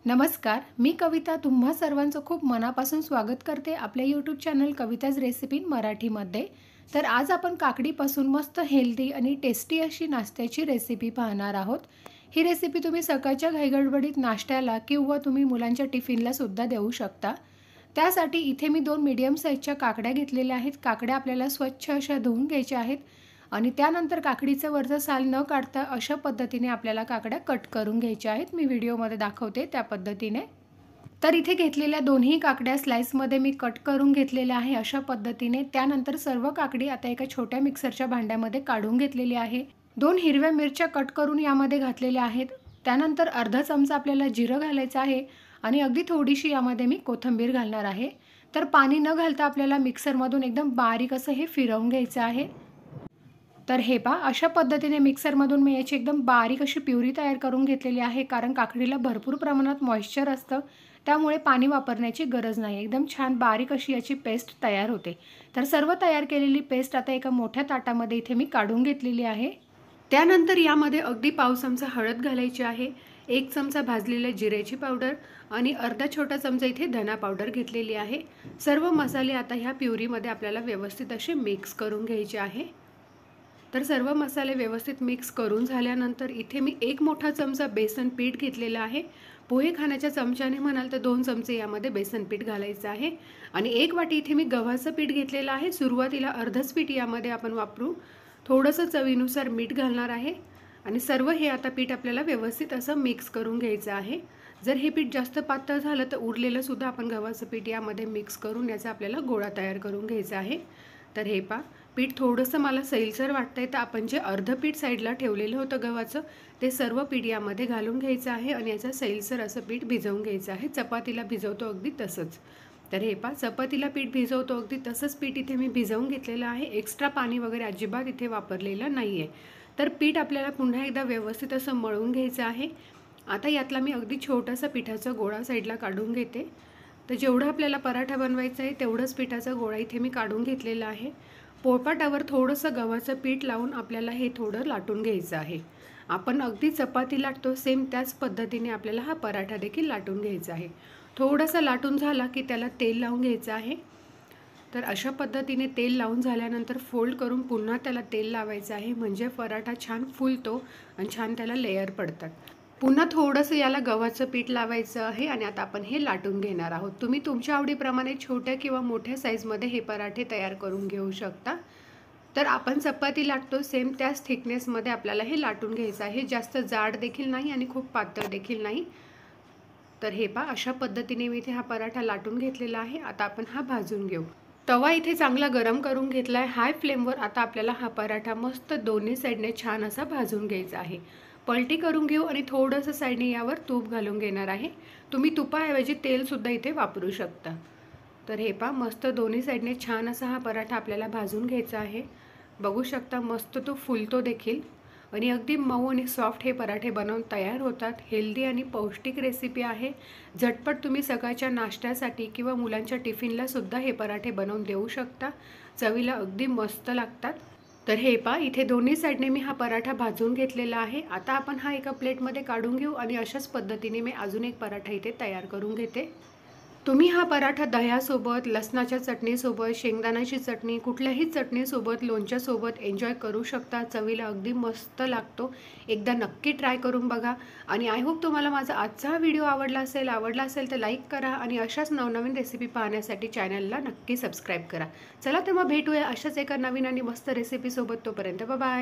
नमस्कार, मी कविता तुम्हा सर्वांचं खूप मनापासून स्वागत करते आपल्या यूट्यूब चॅनल कविताज रेसिपी मराठीमध्ये। तर आज आपण काकडीपासून मस्त हेल्दी आणि टेस्टी अशी नाश्त्याची रेसिपी पाहणार आहोत। ही रेसिपी तुम्ही सकाळच्या घाईगडबडीत नाश्त्याला किंवा तुम्ही मुलांच्या टिफिनला सुद्धा देऊ शकता। त्यासाठी इथे मी 2 मीडियम साईजच्या काकड्या घेतलेल्या आहेत। काकड्या आपल्याला स्वच्छ अशा धुवून घ्यायच्या आहेत आणि त्यानंतर काकडीचं वरचं साल न काढता अशा पद्धतीने आपल्याला काकड्या कट करून घ्यायच्या आहेत। मी व्हिडिओमध्ये दाखवते त्या पद्धतीने। तर इथे घेतलेल्या दोन्ही काकड्या स्लाइसमध्ये मी कट करून घेतलेल्या आहे अशा पद्धतीने। त्यानंतर सर्व काकडी आता एका छोट्या मिक्सरच्या भांड्यामध्ये काढून घेतलेली आहे। 2 हिरव्या मिरच्या कट करून यामध्ये घातलेल्या आहेत। त्यानंतर अर्धा चमचा आपल्याला जिरं घालायचं आहे आणि अगदी थोडीशी यामध्ये मी कोथिंबीर घालणार आहे। तर पाणी न घालता आपल्याला मिक्सरमधून एकदम बारीक असं हे फिरवून घ्यायचं आहे। तर हे पहा अशा पद्धतीने मिक्सरमधून मी याची एकदम बारीक अशी प्युरी तयार करून घेतलेली आहे। कारण काकडीला भरपूर प्रमाणात मॉइश्चर असतं, त्यामुळे पाणी वापरण्याची गरज नाही। एकदम छान बारीक अशी याची पेस्ट तयार होते। तर सर्व तयार केलेली पेस्ट आता एका मोठ्या ताटामध्ये इथे मी काढून घेतलेली आहे। त्यानंतर यामध्ये अगदी पाव चमचा हळद घालायची आहे, 1 चमचा भाजलेल्या जिऱ्याची पावडर आणि अर्धा छोटा चमचा इथे धना पावडर घेतलेली आहे। सर्व मसाले आता ह्या प्युरीमध्ये आपल्याला व्यवस्थित असे मिक्स करून घ्यायचे आहे। तर सर्व मसाले व्यवस्थित मिक्स करून झाल्यानंतर इथे मी 1 मोठा चमचा बेसन पीठ घेतलेला आहे। पोहे खाण्याच्या चमच्याने म्हणाल तर 2 चमचे यामध्ये बेसन पीठ घालायचं आहे आणि 1 वाटी इथे मी गव्हाचं पीठ घेतलेलं आहे। सुरुवातीला अर्धच पीठ यामध्ये आपण वापरू, थोडंसं चवीनुसार मीठ घालणार आहे आणि सर्व हे आता पीठ आपल्याला व्यवस्थित असं मिक्स करून घ्यायचं आहे। जर हे पीठ जास्त पातळ झालं तर उरलेलं सुद्धा आपण गव्हाचं पीठ यामध्ये मिक्स करून याचा आपल्याला गोळा तयार करून घ्यायचा आहे। तर हे पहा पीठ थोडंसं मला सैलसर वाटतंय, तर आपण जे अर्ध पीठ साईडला ठेवलेलं होतं गव्हाचं ते सर्व पीठ यामध्ये घालून घ्यायचं आहे आणि याचं सैलसर असं पीठ भिजवून घ्यायचं आहे। चपातीला भिजवतो अगदी तसंच। तर हे पहा चपातीला पीठ भिजवतो अगदी तसंच पीठ इथे मी भिजवून घेतलेलं आहे। एक्स्ट्रा पाणी वगैरे अजिबात इथे वापरलेलं नाही आहे। तर पीठ आपल्याला पुन्हा एकदा व्यवस्थित असं मळून घ्यायचं आहे। आता यातला मी अगदी छोटासा पिठाचा गोळा साईडला काढून घेते। तर जेवढा आपल्याला पराठा बनवायचा आहे तेवढंच पिठाचा गोळा इथे मी काढून घेतलेला आहे। पोळपाटावर थोडंसं गव्हाचं पीठ लावून आपल्याला हे थोडं लाटून घ्यायचं आहे। आपण अगदी चपाती लाटतो सेम त्याच पद्धतीने आपल्याला हा पराठा देखील लाटून घ्यायचा आहे। थोडंसं लाटून झाला की त्याला तेल लावून घ्यायचं आहे। तर अशा पद्धतीने तेल लावून झाल्यानंतर फोल्ड करून पुन्हा त्याला तेल लावायचं आहे, म्हणजे पराठा छान फुलतो आणि छान त्याला लेयर पडतात। पुन्हा थोडंसं याला गव्हाचं पीठ लावायचं आहे आणि आता आपण हे लाटून घेणार आहोत। तुम्ही तुमच्या आवडीप्रमाणे छोट्या किंवा मोठ्या साईजमध्ये हे पराठे तयार करून घेऊ शकता। तर आपण चपाती लाटतो सेम त्याच थिकनेसमध्ये आपल्याला हे लाटून घ्यायचं आहे। जास्त जाड देखील नाही आणि खूप पातळ देखील नाही। तर हे पहा अशा पद्धतीने मी इथे हा पराठा लाटून घेतलेला आहे। आता आपण हा भाजून घेऊ। तवा इथे चांगला गरम करून घेतला आहे हाय फ्लेमवर। आता आपल्याला हा पराठा मस्त दोन्ही साईडने छान असा भाजून घ्यायचा आहे। पलटी करून घेऊ आणि थोडंसं साईडने यावर तूप घालून घेणार आहे। तुम्ही तुपाऐवजी तेलसुद्धा इथे वापरू शकता। तर हे पहा मस्त दोन्ही साईडने छान असा हा पराठा आपल्याला भाजून घ्यायचा आहे। बघू शकता मस्त तो फुलतो देखील आणि अगदी मऊ आणि सॉफ्ट हे पराठे बनवून तयार होतात। हेल्दी आणि पौष्टिक रेसिपी आहे। झटपट तुम्ही सकाळच्या नाश्त्यासाठी किंवा मुलांच्या टिफिनला सुद्धा हे पराठे बनवून देऊ शकता। चवीला अगदी मस्त लागतात। तर हे पहा इथे दोन्ही साईडने मी हा पराठा भाजून घेतलेला आहे। आता आपण हा एका प्लेटमध्ये काढून घेऊ आणि अशाच पद्धतीने मी अजून एक पराठा इथे तयार करून घेते। तुम्ही हा पराठा दह्यासोबत, लसणाच्या चटणीसोबत, शेंगदाण्याची चटणी, कुठल्याही चटणीसोबत, लोणच्यासोबत एन्जॉय करू शकता। चवीला अगदी मस्त लागतो। एकदा नक्की ट्राय करून बघा आणि आय होप तुम्हाला माझा आजचा हा व्हिडिओ आवडला असेल तर लाईक करा आणि अशाच नवनवीन रेसिपी पाहण्यासाठी चॅनलला नक्की सबस्क्राईब करा। चला तर मग भेटूया अशाच एका नवीन आणि मस्त रेसिपीसोबत। तोपर्यंत बाय बाय।